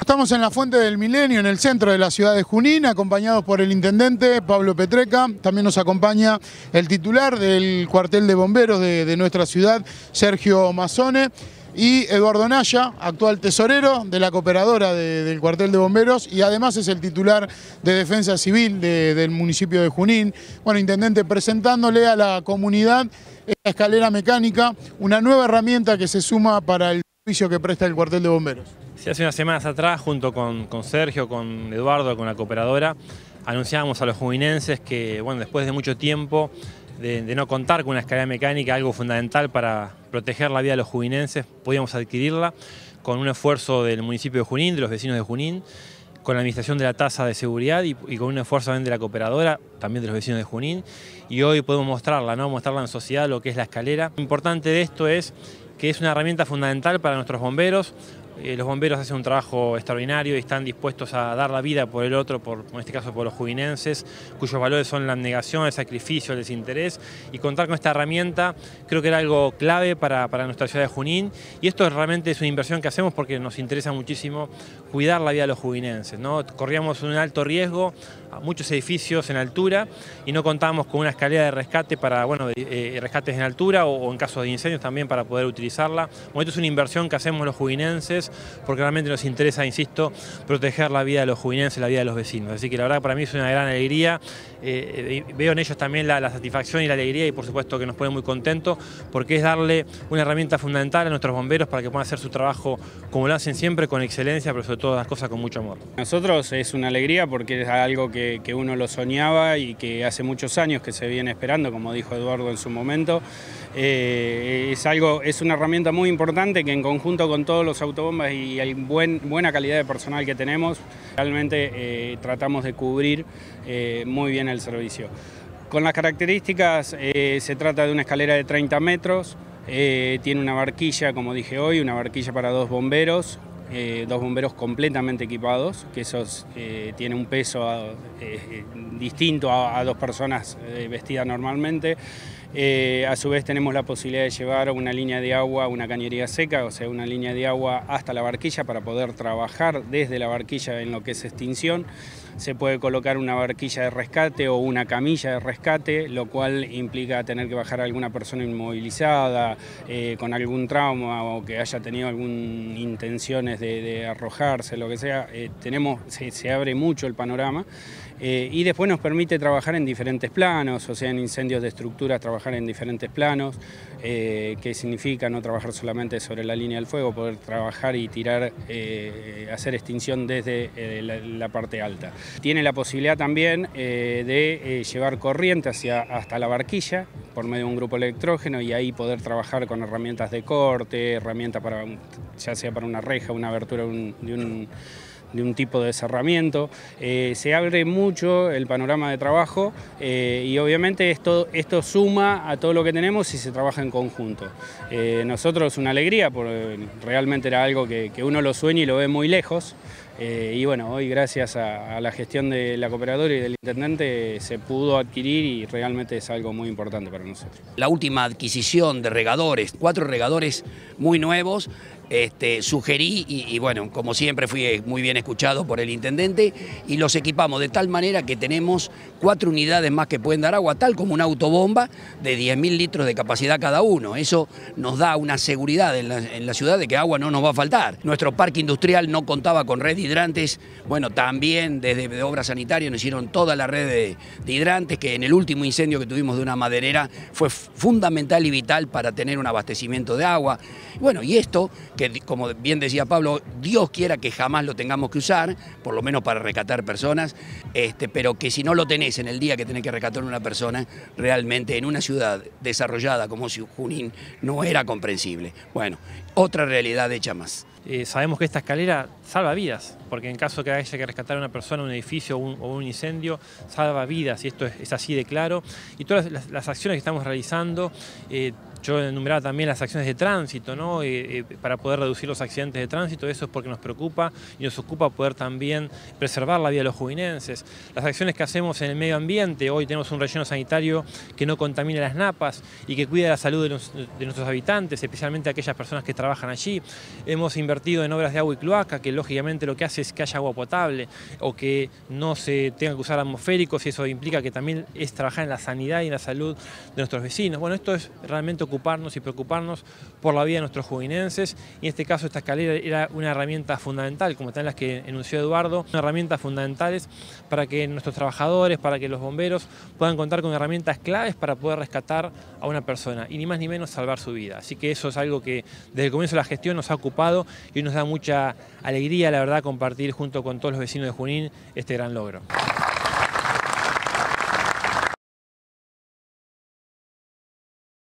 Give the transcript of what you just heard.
Estamos en la Fuente del Milenio, en el centro de la ciudad de Junín, acompañados por el intendente Pablo Petreca. También nos acompaña el titular del cuartel de bomberos de nuestra ciudad, Sergio Mazzone, y Eduardo Naya, actual tesorero de la cooperadora del cuartel de bomberos, y además es el titular de Defensa Civil del municipio de Junín. Bueno, intendente, presentándole a la comunidad esta escalera mecánica, una nueva herramienta que se suma para el servicio que presta el cuartel de bomberos. Sí, hace unas semanas atrás, junto con Sergio, con Eduardo, con la cooperadora, anunciábamos a los juninenses que, bueno, después de mucho tiempo de no contar con una escalera mecánica, algo fundamental para proteger la vida de los juninenses, podíamos adquirirla con un esfuerzo del municipio de Junín, de los vecinos de Junín, con la administración de la tasa de seguridad y con un esfuerzo también de la cooperadora, también de los vecinos de Junín. Y hoy podemos mostrarla, ¿no? Mostrarla en sociedad, lo que es la escalera. Lo importante de esto es que es una herramienta fundamental para nuestros bomberos. Los bomberos hacen un trabajo extraordinario y están dispuestos a dar la vida por el otro, en este caso por los juninenses, cuyos valores son la abnegación, el sacrificio, el desinterés. Y contar con esta herramienta creo que era algo clave para nuestra ciudad de Junín. Y esto realmente es una inversión que hacemos porque nos interesa muchísimo cuidar la vida de los juninenses, ¿no? Corríamos un alto riesgo, muchos edificios en altura, y no contábamos con una escalera de rescate para rescates en altura o en caso de incendios también para poder utilizarla. Bueno, esto es una inversión que hacemos los juninenses porque realmente nos interesa, insisto, proteger la vida de los juninenses, la vida de los vecinos. Así que la verdad para mí es una gran alegría. Veo en ellos también la satisfacción y la alegría, y por supuesto que nos pone muy contentos porque es darle una herramienta fundamental a nuestros bomberos para que puedan hacer su trabajo como lo hacen siempre, con excelencia, pero sobre todo las cosas con mucho amor. Nosotros es una alegría porque es algo que uno lo soñaba y que hace muchos años que se viene esperando, como dijo Eduardo en su momento. Es una herramienta muy importante que en conjunto con todos los autobombas y hay buena calidad de personal que tenemos, realmente tratamos de cubrir muy bien el servicio. Con las características, se trata de una escalera de 30 metros, tiene una barquilla, como dije hoy, una barquilla para dos bomberos completamente equipados, que esos tiene un peso distinto a dos personas vestidas normalmente. A su vez tenemos la posibilidad de llevar una línea de agua, una cañería seca, o sea, una línea de agua hasta la barquilla para poder trabajar desde la barquilla en lo que es extinción. Se puede colocar una barquilla de rescate o una camilla de rescate, lo cual implica tener que bajar a alguna persona inmovilizada, con algún trauma o que haya tenido algunas intenciones de arrojarse, lo que sea. Se abre mucho el panorama y después nos permite trabajar en diferentes planos, o sea, en incendios de estructuras trabajar en diferentes planos, que significa no trabajar solamente sobre la línea del fuego, poder trabajar y tirar, hacer extinción desde la parte alta. Tiene la posibilidad también de llevar corriente hasta la barquilla por medio de un grupo electrógeno y ahí poder trabajar con herramientas de corte, herramientas ya sea para una reja, una abertura de un tipo de cerramiento. Se abre mucho el panorama de trabajo y obviamente esto suma a todo lo que tenemos y se trabaja en conjunto. Nosotros es una alegría porque realmente era algo que uno lo sueña y lo ve muy lejos. Y bueno, hoy gracias a la gestión de la cooperadora y del intendente se pudo adquirir y realmente es algo muy importante para nosotros. La última adquisición de regadores, 4 regadores muy nuevos, sugerí y bueno, como siempre fui muy bien escuchado por el intendente y los equipamos de tal manera que tenemos 4 unidades más que pueden dar agua, tal como una autobomba de 10.000 litros de capacidad cada uno. Eso nos da una seguridad en la ciudad de que agua no nos va a faltar. Nuestro parque industrial no contaba con red de hidrantes, bueno, también desde Obras Sanitarias nos hicieron toda la red de hidrantes, que en el último incendio que tuvimos de una maderera fue fundamental y vital para tener un abastecimiento de agua. Bueno, y esto, que como bien decía Pablo, Dios quiera que jamás lo tengamos que usar, por lo menos para rescatar personas, pero que si no lo tenés en el día que tenés que rescatar a una persona, realmente en una ciudad desarrollada como Junín no era comprensible. Bueno, otra realidad hecha más. Sabemos que esta escalera salva vidas, porque en caso que haya que rescatar a una persona, un edificio o un incendio, salva vidas, y esto es así de claro. Y todas las acciones que estamos realizando Yo enumeraba también las acciones de tránsito, ¿no? Para poder reducir los accidentes de tránsito. Eso es porque nos preocupa y nos ocupa poder también preservar la vida de los juninenses. Las acciones que hacemos en el medio ambiente, hoy tenemos un relleno sanitario que no contamina las napas y que cuida la salud de nuestros habitantes, especialmente aquellas personas que trabajan allí. Hemos invertido en obras de agua y cloaca, que lógicamente lo que hace es que haya agua potable o que no se tenga que usar atmosféricos, y eso implica que también es trabajar en la sanidad y en la salud de nuestros vecinos. Bueno, esto es realmente ocuparnos y preocuparnos por la vida de nuestros juninenses, y en este caso esta escalera era una herramienta fundamental, como también las que enunció Eduardo, herramientas fundamentales para que nuestros trabajadores, para que los bomberos puedan contar con herramientas claves para poder rescatar a una persona y ni más ni menos salvar su vida. Así que eso es algo que desde el comienzo de la gestión nos ha ocupado y hoy nos da mucha alegría, la verdad, compartir junto con todos los vecinos de Junín este gran logro.